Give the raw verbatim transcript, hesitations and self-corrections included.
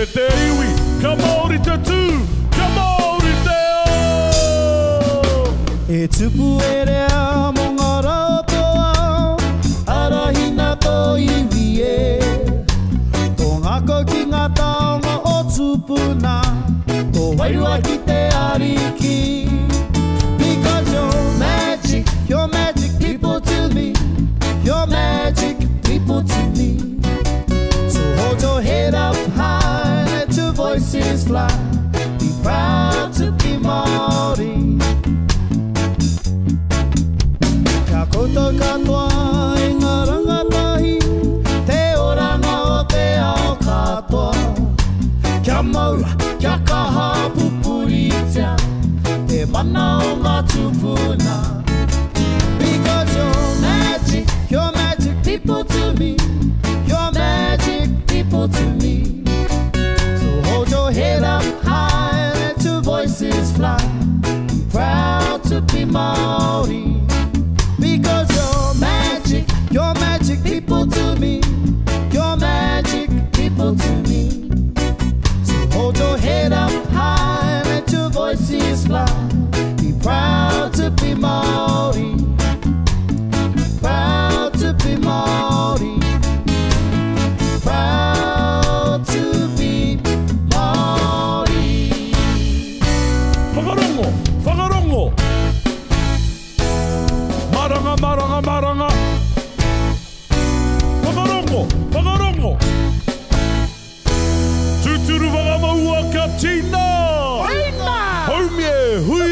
E te iwi, ka Māori te tū, ka Māori te o. E tupu e rea mo ngā rātoa, arahina tō iwi e. Tō ngako ki ngā taonga o tupuna, tō wairua ki te ariki. Because you're magic, you're magic people to me. You're magic people to me. So hold your head up high, let your voices fly. Be proud to be Māori. Kia koutou katoa e ngā rangatahi, te oranga o te ao katoa. Kia maua, kia kaha pupuritia, te mana o ngā tupuna. Because you're magic, you're magic people to me. You're magic people to me. So hold your head up high, let your voices fly. Be proud to be Māori. Because you're magic, you're magic people to me. You're magic people to me. So hold your head up high, let your voices fly. Be proud to be Māori. Proud to be Māori. Proud to be Māori. Whakarongo, whakarongo. Maranga, maranga, maranga. Whakarongo, whakarongo. Tuturu whakamaua ka tina. Haumie, hui